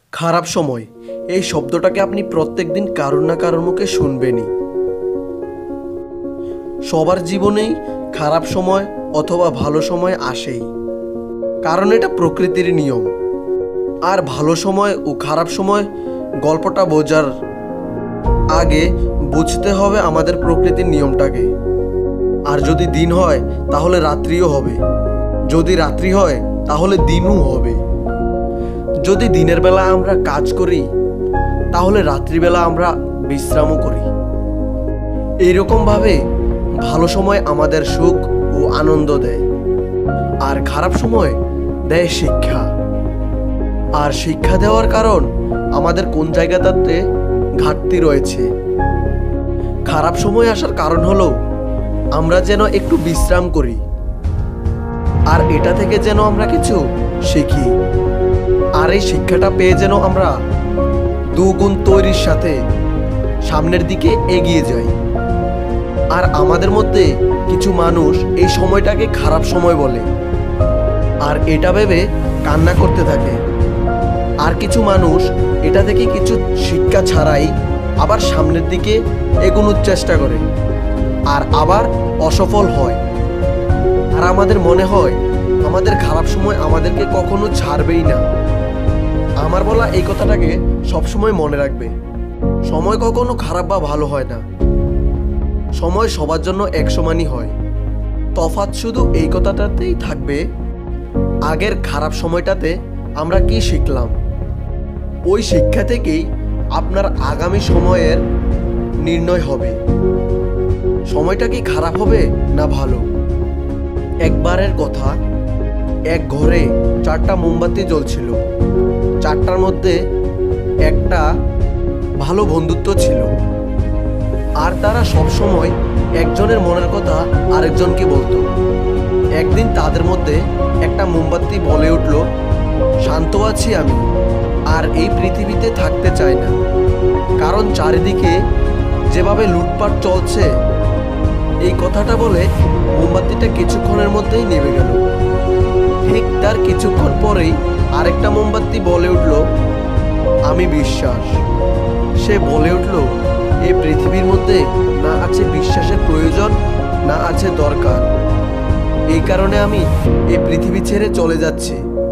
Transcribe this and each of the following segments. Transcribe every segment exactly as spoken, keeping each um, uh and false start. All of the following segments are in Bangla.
খারাপ সময় এই শব্দটাকে আপনি প্রত্যেকদিন কারোর না কারোর মুখে শুনবেনই। সবার জীবনেই খারাপ সময় অথবা ভালো সময় আসেই, কারণ এটা প্রকৃতির নিয়ম। আর ভালো সময় ও খারাপ সময় গল্পটা বোঝার আগে বুঝতে হবে আমাদের প্রকৃতির নিয়মটাকে। আর যদি দিন হয় তাহলে রাত্রিও হবে, যদি রাত্রি হয় তাহলে দিনও হবে। যদি দিনের বেলা আমরা কাজ করি তাহলে রাত্রিবেলা আমরা বিশ্রামও করি। এইরকমভাবে ভালো সময় আমাদের সুখ ও আনন্দ দেয়, আর খারাপ সময় দেয় শিক্ষা। আর শিক্ষা দেওয়ার কারণ আমাদের কোন জায়গাটাতে ঘাটতি রয়েছে। খারাপ সময় আসার কারণ হলো আমরা যেন একটু বিশ্রাম করি, আর এটা থেকে যেন আমরা কিছু শিখি। আর এই শিক্ষাটা পেয়ে যেন আমরা দুগুণ তৈরির সাথে সামনের দিকে এগিয়ে যাই। আর আমাদের মধ্যে কিছু মানুষ এই সময়টাকে খারাপ সময় বলে, আর এটা ভেবে কান্না করতে থাকে। আর কিছু মানুষ এটা থেকে কিছু শিক্ষা ছাড়াই আবার সামনের দিকে এগোনোর চেষ্টা করে, আর আবার অসফল হয়। আর আমাদের মনে হয় আমাদের খারাপ সময় আমাদেরকে কখনো ছাড়বেই না। আমার বলা এই কথাটাকে সবসময় মনে রাখবে, সময় কখনো খারাপ বা ভালো হয় না। সময় সবার জন্য এক সমানই হয়। তফাৎ শুধু এই কথাটাতেই থাকবে, আগের খারাপ সময়টাতে আমরা কি শিখলাম। ওই শিক্ষা থেকেই আপনার আগামী সময়ের নির্ণয় হবে, সময়টা কি খারাপ হবে না ভালো। একবারের কথা, এক ঘরে চারটা মোমবাতি জ্বলছিল। চারটার মধ্যে একটা ভালো বন্ধুত্ব ছিল, আর তারা সবসময় একজনের মনের কথা আরেকজনকে বলতো। একদিন তাদের মধ্যে একটা মোমবাতি বলে উঠল, শান্ত আছি আমি, আর এই পৃথিবীতে থাকতে চাই না, কারণ চারিদিকে যেভাবে লুটপাট চলছে। এই কথাটা বলে মোমবাতিটা কিছুক্ষণের মধ্যেই নেমে গেল। ঠিক তার কিছুক্ষণ পরেই আরেকটা মোমবাতি বলে উঠল, আমি বিশ্বাস। সে বলে উঠল, এই পৃথিবীর মধ্যে না আছে বিশ্বাসের প্রয়োজন, না আছে দরকার। এই কারণে আমি এই পৃথিবী ছেড়ে চলে যাচ্ছি।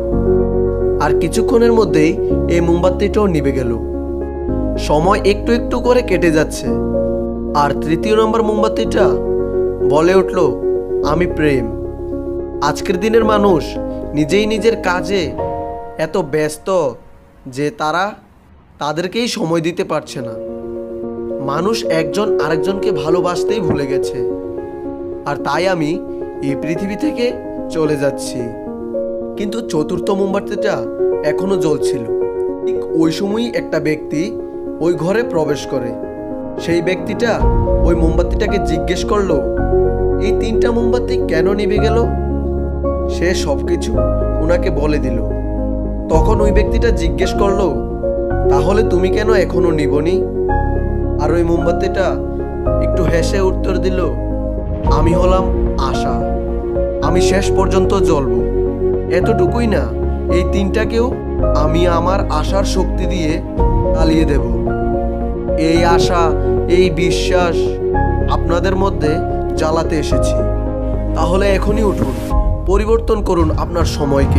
আর কিছুক্ষণের মধ্যেই এই মোমবাতিটাও নিভে গেল। সময় একটু একটু করে কেটে যাচ্ছে, আর তৃতীয় নম্বর মোমবাতিটা বলে উঠল, আমি প্রেম। আজকের দিনের মানুষ নিজেই নিজের কাজে এত ব্যস্ত যে তারা তাদেরকেই সময় দিতে পারছে না। মানুষ একজন আরেকজনকে ভালোবাসতেই ভুলে গেছে। আর তাই আমি এই পৃথিবী থেকে চলে যাচ্ছি। কিন্তু চতুর্থ মোমবাতিটা এখনো জ্বলছিল। ঠিক ওই সময়ই একটা ব্যক্তি ওই ঘরে প্রবেশ করে। সেই ব্যক্তিটা ওই মোমবাতিটাকে জিজ্ঞেস করলো, এই তিনটা মোমবাতি কেন নিভে গেল। সে সবকিছু ওনাকে বলে দিল। তখন ওই ব্যক্তিটা জিজ্ঞেস করলো, তাহলে তুমি কেন এখনো নিবনি। আর ওই মোমবাতিটা একটু হেসে উত্তর দিল, আমি হলাম আশা, আমি শেষ পর্যন্ত জ্বলবো। এতটুকুই না, এই তিনটাকেও আমি আমার আশার শক্তি দিয়ে জ্বালিয়ে দেব। এই আশা, এই বিশ্বাস আপনাদের মধ্যে জ্বালাতে এসেছি। তাহলে এখনই উঠুন, পরিবর্তন করুন আপনার সময়কে।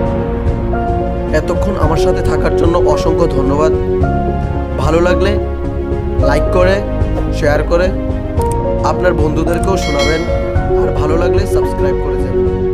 এতক্ষণ আমার সাথে থাকার জন্য অসংখ্য ধন্যবাদ। ভালো লাগলে লাইক করে, শেয়ার করে আপনার বন্ধুদেরকেও শোনাবেন, আর ভালো লাগলে সাবস্ক্রাইব করে যাবেন।